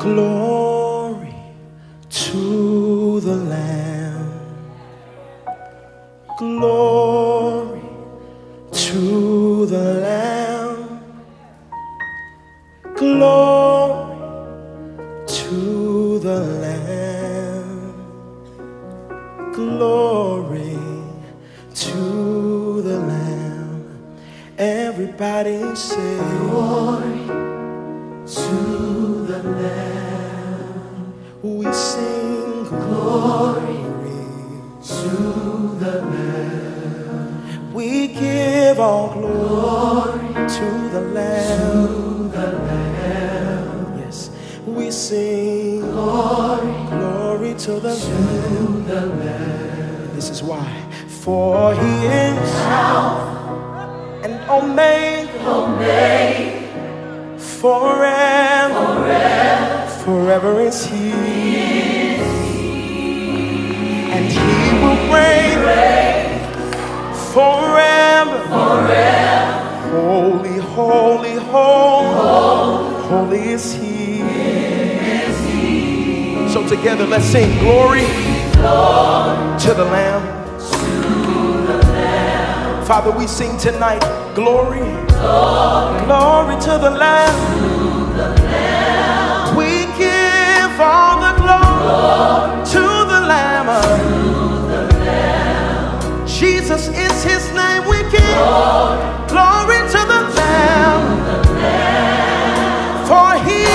Glory to the Lamb. Glory to the Lamb. Glory to the Lamb. Glory to the Lamb. Everybody say glory to the Lamb. We sing glory to the Lamb. We give all glory to the Lamb. Yes, we sing glory, glory to the Lamb. This is why. For He is Alpha and Omega. Forever is He, and He will reign forever. Holy, holy, holy, holy is He. So together let's sing glory to the Lamb. Father, we sing tonight glory, glory to the Lamb. We give all the glory to the Lamb. Jesus is His name. We give glory to the Lamb. For He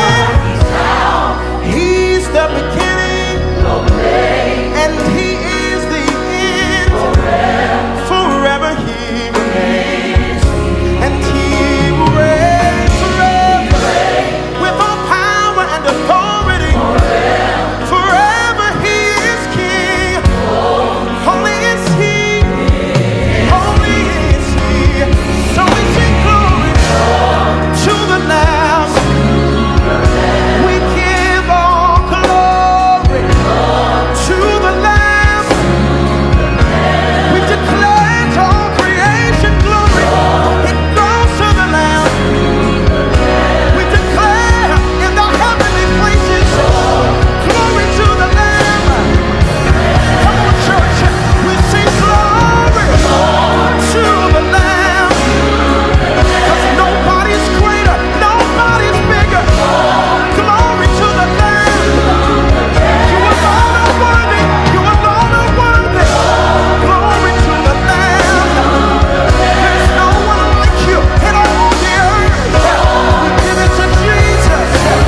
is, He's the beginning, and He is the end. Forever He remains, and He will reign forever with all power and authority. Forever He is King. Holy is He, holy is He. So we sing glory to the Lamb. We give all glory to the Lamb. We declare to all creation glory. It goes to the Lamb. We declare in the heavenly places glory to the Lamb. Come on, church. We sing glory to the Lamb. Because nobody's greater, nobody's bigger. Glory to the Lamb. You alone are worthy. You alone are worthy. Glory to the Lamb. There's no one like you in all the earth. We give it to Jesus.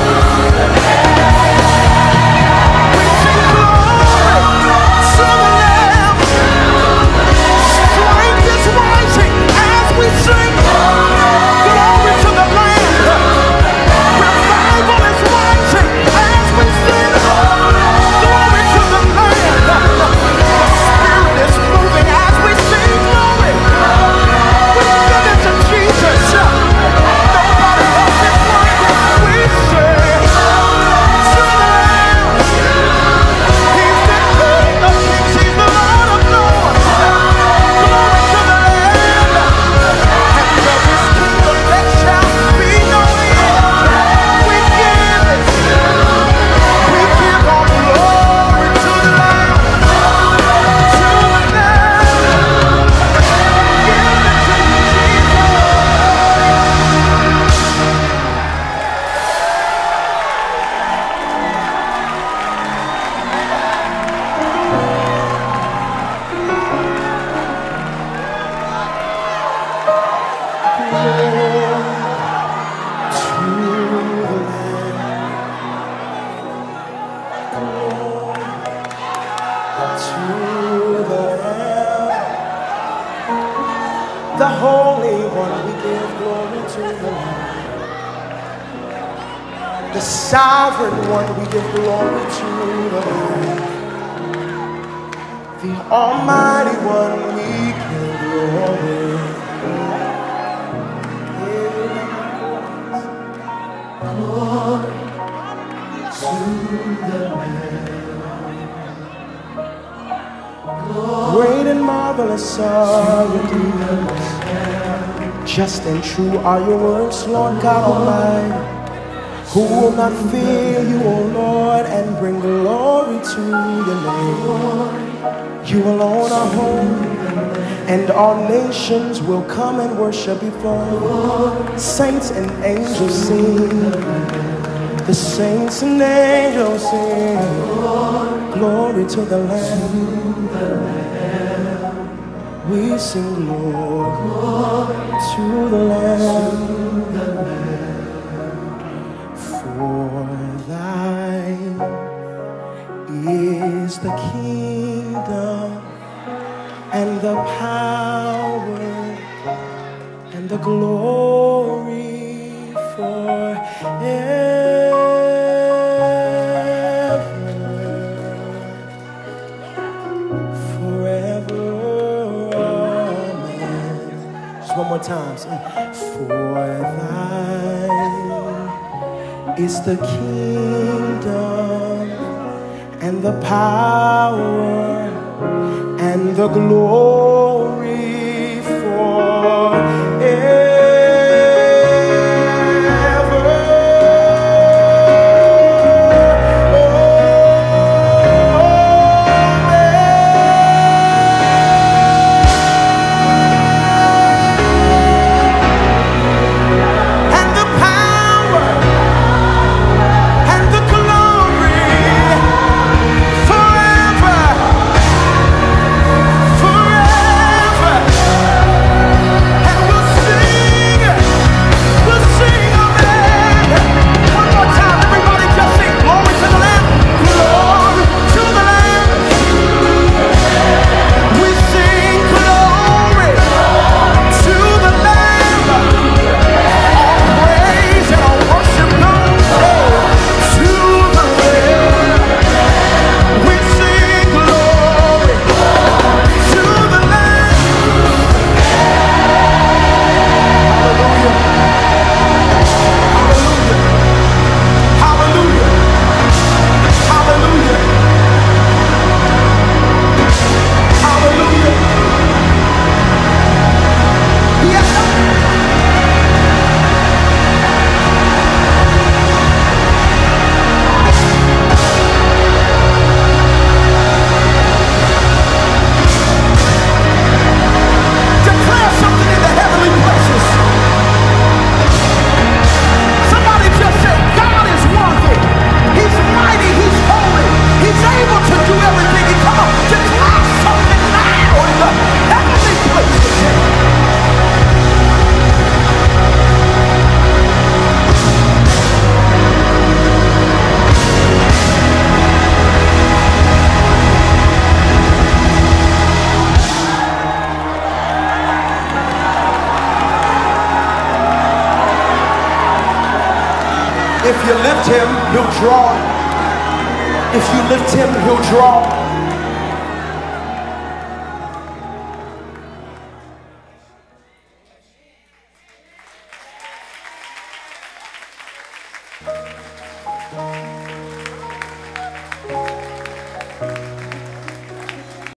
We sing glory to the Lamb. Strength is rising as we sing glory to the Lamb. Revival is rising as we sing glory to the Lamb. The Spirit is moving as we sing glory. We give it to Jesus. Nobody else is worthy. We sing to the Lamb. He's the King of Kings. He's the Lord of Lords. Glory to the Lamb. And of His kingdom there shall be no end. We give it. We give all glory to the Lamb. To the Lamb. Give it to Jesus. The Holy One, we give glory to the Lamb. The Sovereign One, we give glory to the Lamb. The Almighty One, we give glory. Glory to the Lamb. Great and marvelous are your deeds. Just and true are your words, Lord God Almighty. Who will not fear you, O Lord, and bring glory to your name? You alone are holy, and all nations will come and worship before you. Saints and angels sing, the saints and angels sing, glory to the Lamb. We sing glory to the Lamb. For thine is the kingdom and the power and the glory forever. One more time. For thine is the kingdom and the power and the glory forever. If you lift him, he'll draw. If you lift him, he'll draw.